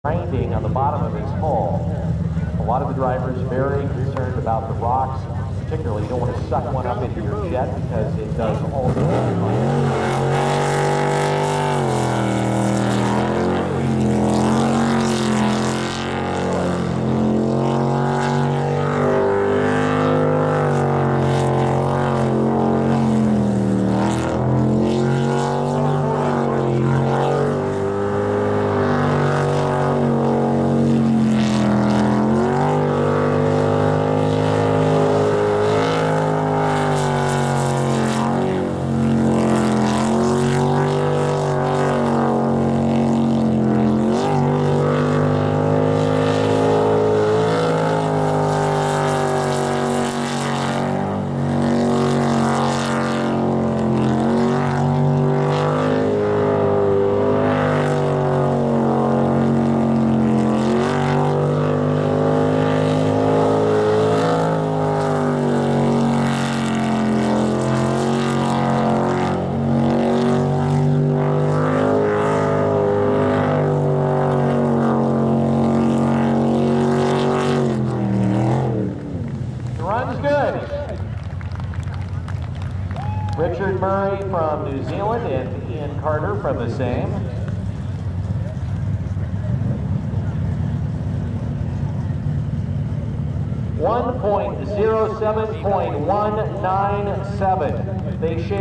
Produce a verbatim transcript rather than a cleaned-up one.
grinding on the bottom of his hull. A lot of the drivers very concerned about the rocks, particularly you don't want to suck one up into your jet because it does all the damage. Run's good. Richard Murray from New Zealand and Ian Carter from the same. one point zero seven point one nine seven. They share